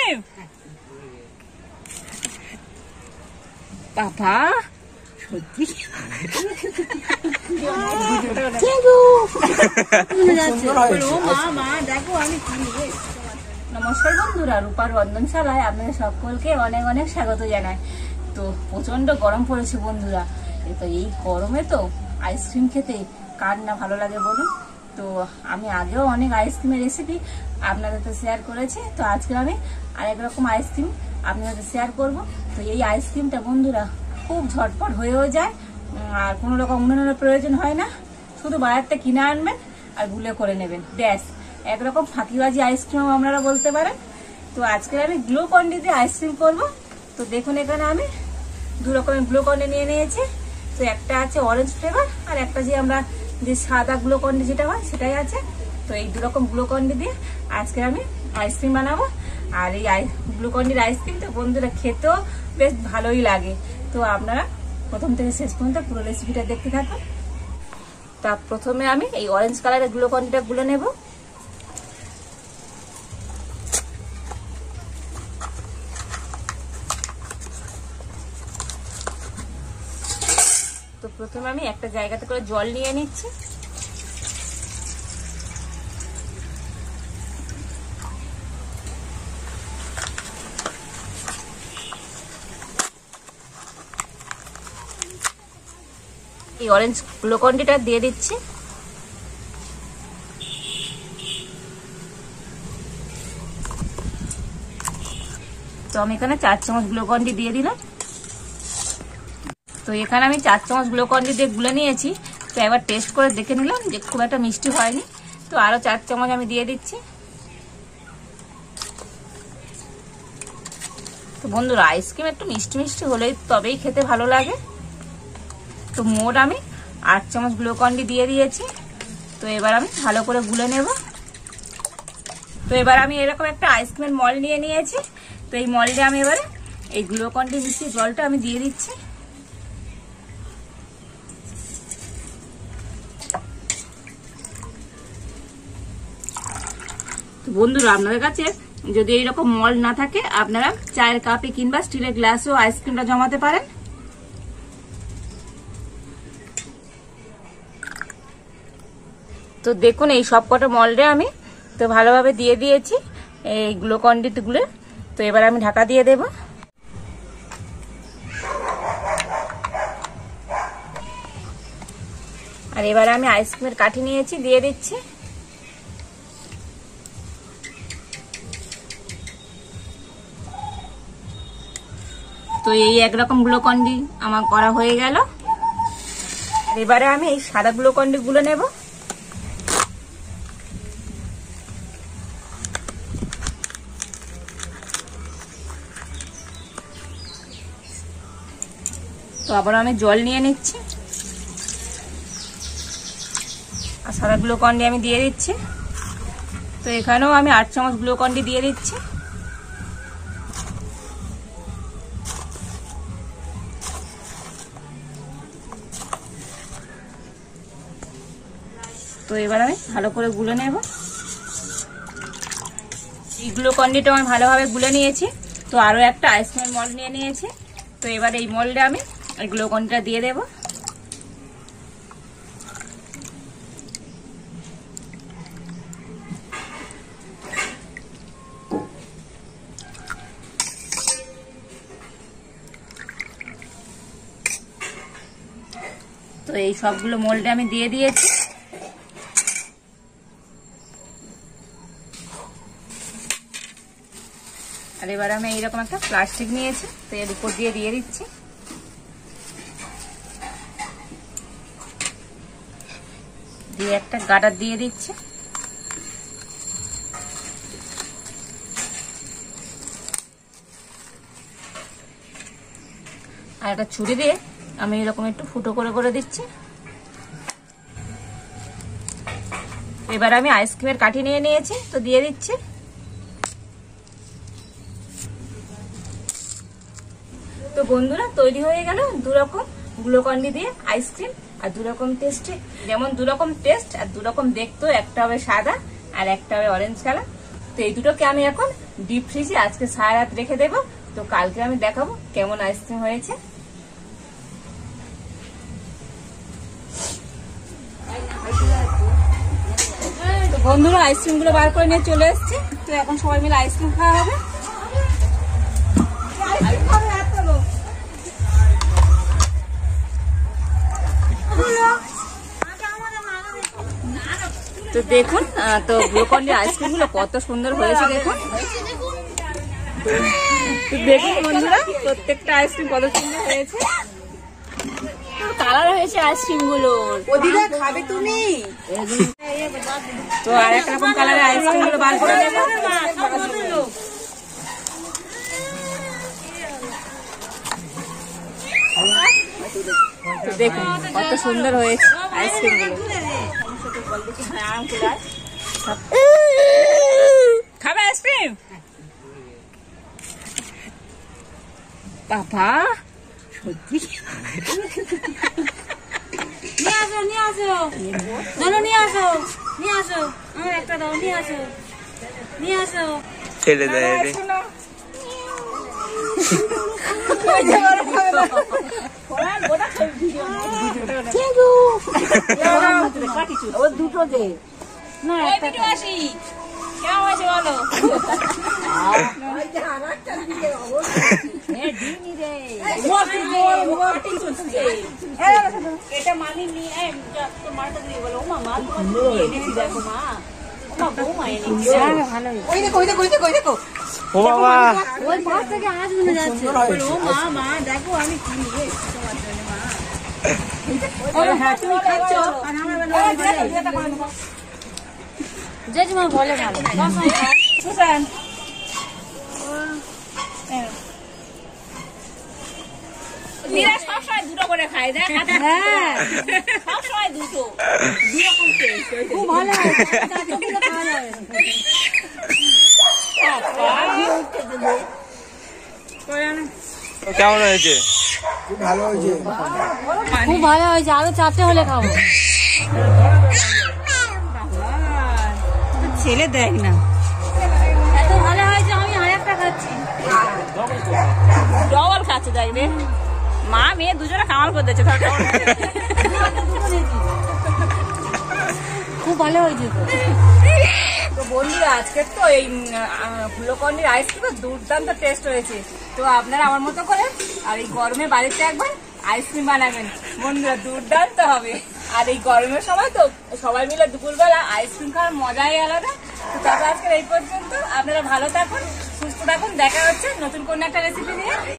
বাবা সত্যি নমস্কার বন্ধুরা, রূপার রন্ধনশালায় আপনাদের সকলকে অনেক অনেক স্বাগত জানাই। তো প্রচন্ড গরম পড়েছে বন্ধুরা। তো এই গরমে তো আইসক্রিম খেতে কার না ভালো লাগে বলুন। তো আমি আগেও অনেক আইসক্রিমের রেসিপি আপনাদের তো শেয়ার করেছি। তো আজকে আমি আরেক রকম আইসক্রিম আপনাদের শেয়ার করব। তো এই আইসক্রিমটা বন্ধুরা খুব ঝটপট হয়েও যায়, আর কোনো রকম উনুনের প্রয়োজন হয় না। শুধু বাজারটা কিনে আনবেন আর গুলে করে নেবেন, ব্যাস। একরকম ফাঁকিবাজি আইসক্রিম আপনারা বলতে পারেন। তো আজকে আমি গ্লুকন-ডি দিয়ে আইসক্রিম করব। তো দেখুন এখানে আমি দু রকমের গ্লুকন-ডি নিয়ে নিয়েছি। তো একটা আছে অরেঞ্জ ফ্লেভার, আর একটা যে আমরা যে সাদা গ্লুকন-ডি যেটা হয় সেটাই আছে। তো এই দু রকম গ্লুকন-ডি দিয়ে আজকে আমি আইসক্রিম বানাবো। আর এই গ্লুকন-ডির আইসক্রিমটা বন্ধুরা খেতেও বেশ ভালোই লাগে। তো আপনারা প্রথম থেকে শেষ পর্যন্ত পুরো রেসিপিটা দেখতে থাকুন। তা প্রথমে আমি এই অরেঞ্জ কালারের গ্লুকন-ডিটা গুলে নেব। তো প্রথমে আমি একটা জায়গাতে করে জল নিয়ে নিচ্ছি। এই অরেঞ্জ গ্লুকন-ডিটা দিয়ে দিচ্ছি। তো আমি এখানে 4 চামচ গ্লুকন-ডি দিয়ে দিলাম। তো এখানে আমি 4 চামচ গ্লুকন-ডি দিয়ে গুলে নিয়েছি। তো এবার টেস্ট করে দেখে নিলাম যে খুব একটা মিষ্টি হয়নি। তো আরো 4 চামচ আমি দিয়ে দিচ্ছি। তো বন্ধুরা আইসক্রিম একটু মিষ্টি মিষ্টি হলেই তবেই খেতে ভালো লাগে। তো মোট আমি 8 চামচ গ্লুকন-ডি দিয়ে দিয়েছি। তো এবার আমি ভালো করে গুলে নেব। তো এবার আমি এরকম একটা আইসক্রিমের মল নিয়ে নিয়েছি। তো এই মলটা আমি এবারে এই গ্লুকন-ডি মিশিয়ে জলটা আমি দিয়ে দিচ্ছি। তো বন্ধুরা আপনাদের কাছে যদি এইরকম মল না থাকে আপনারা চায়ের কাপে কিংবা স্টিলের গ্লাসেও আইসক্রিমটা জমাতে পারেন। তো দেখুন এই সব কটা মলডে আমি তো ভালোভাবে দিয়ে দিয়েছি এই গ্লুকন-ডি গুলো। তো এবার আমি ঢাকা দিয়ে দেব। আর এবার আমি আইসক্রিমের কাঠি নিয়েছি, দিয়ে দিচ্ছি। তো এই একরকম গ্লুকন-ডি আমার করা হয়ে গেল। এবারে আমি এই সাদা গ্লুকন-ডি গুলো নেব। তো আবার আমি জল নিয়ে নিচ্ছি আর সাদা গ্লুকন-ডি আমি দিয়ে দিচ্ছি। তো এখানেও আমি 8 চামচ গ্লুকন-ডি দিয়ে দিচ্ছি। তো এবার আমি ভালো করে গুলে নেব। এই গ্লুকন-ডিটা আমি ভালোভাবে গুলে নিয়েছি। তো আরো একটা আইসক্রিমের মল নিয়ে নিয়েছি। তো এবার এই মলটা আমি এই গ্লুকন-ডিটা দিয়ে দেব। তো এই সবগুলো মোল্ডে আমি দিয়ে দিয়েছি। আর এবার আমি এইরকম একটা প্লাস্টিক নিয়েছি, তো এর উপর দিয়ে দিচ্ছি। দিয়ে একটা গার্ডার দিয়ে দিচ্ছি। আর একটা ছুরি দিয়ে আমি এরকম একটু ফুটো করে করে দিচ্ছি। এবার আমি আইসক্রিমের কাঠি নিয়ে নিয়েছি, তো দিয়ে দিচ্ছি। তো বন্ধুরা তৈরি হয়ে গেল দু রকম গ্লুকন-ডি দিয়ে আইসক্রিম। আর দু রকম টেস্টে, যেমন দু রকম টেস্ট আর দু রকম দেখতেও, একটা হবে সাদা আর একটা হবে অরেঞ্জ কালার। তো এই দুটোকে আমি এখন ডিপ ফ্রিজে আজকে সারা রাত রেখে দেবো। তো কালকে আমি দেখাবো কেমন আইসক্রিম হয়েছে। তো বন্ধুরা আইসক্রিম গুলো বার করে নিয়ে চলে এসছে। তো এখন সবাই মিলে আইসক্রিম খাওয়া হবে। তো দেখুন, তো গ্লুকন-ডি আইসক্রিম গুলো কত সুন্দর হয়েছে দেখুন। তো দেখুন বন্ধুরা, প্রত্যেকটা আইসক্রিম কত সুন্দর হয়েছে, কালার হয়েছে আইসক্রিম গুলোর। খাবে তুমি? তো আর এক রকম কালারের আইসক্রিম গুলো বার করে দেবো। তো দেখুন কত সুন্দর হয়েছে আইসক্রিম গুলো। খাবে আইসক্রিম বাবা? সত্যি নিয়ে আসো আমার একটা দাও, নিয়ে আসো ছেড়ে দেয় রে। দুটো দে না, একটা আসি কেমন হয়েছে বলো? এটা মানি নিয়ে মাটা দিয়ে বলো মা, মা তোমার এনেছি দেখো মা, বৌমা এনেছি। দেখো ও বাবা, ওই পাশ থেকে আজ মনে যাচ্ছে। ও মা, মা দেখো আমি কি নিয়ে এসেছি তোমার জন্য মা। হ্যাঁ তুমি খাচ্ছ আর আমার জেঠিমা বলে ভালো সুসান নিরাজ সবসময় দুটো করে খায় দেখ। হ্যাঁ সবসময় দুটো খুব ভালো খাওয়া যাবে। কেমন হয়েছে? খুব ভালো হয়েছে, আরো 4টে হলে খাবো। ছেলে দেখ না এত ভালো হয়েছে, আমি আরেকটা খাচ্ছি। ডবল খাচ্ছে দেখবে, মা মেয়ে দুজনে কামাল করে দিচ্ছে। খুব ভালো হয়েছে তো। তো বন্ধুরা আজকে তো এই গ্লুকন-ডির আইসক্রিম দুর্দান্ত টেস্ট হয়েছে। তো আপনারা আমার মতো করে আর এই গরমে বাড়িতে একবার আইসক্রিম বানাবেন বন্ধুরা, দুর্দান্ত হবে। আর এই গরমের সময় তো সবাই মিলে দুপুরবেলা আইসক্রিম খাওয়ার মজাই আলাদা। তো তবে আজকের এই পর্যন্ত, আপনারা ভালো থাকুন, সুস্থ থাকুন, দেখা হচ্ছে নতুন কোন একটা রেসিপি নিয়ে।